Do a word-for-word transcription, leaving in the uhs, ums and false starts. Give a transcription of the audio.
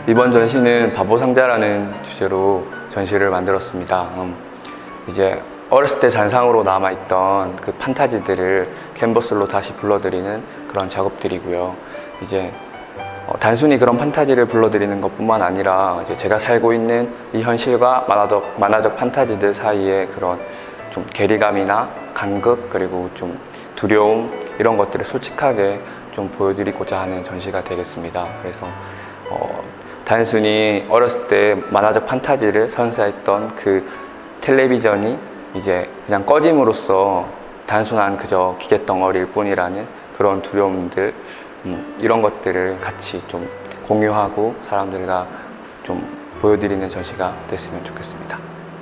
이번 전시는 바보상자라는 주제로 전시를 만들었습니다. 음, 이제 어렸을 때 잔상으로 남아있던 그 판타지들을 캔버스로 다시 불러들이는 그런 작업들이고요. 이제 어, 단순히 그런 판타지를 불러들이는 것뿐만 아니라 이제 제가 살고 있는 이 현실과 만화적, 만화적 판타지들 사이에 그런 좀 괴리감이나 간극 그리고 좀 두려움 이런 것들을 솔직하게 좀 보여드리고자 하는 전시가 되겠습니다. 그래서 어, 단순히 어렸을 때 만화적 판타지를 선사했던 그 텔레비전이 이제 그냥 꺼짐으로써 단순한 그저 기계덩어리일 뿐이라는 그런 두려움들 음, 이런 것들을 같이 좀 공유하고 사람들과 좀 보여드리는 전시가 됐으면 좋겠습니다.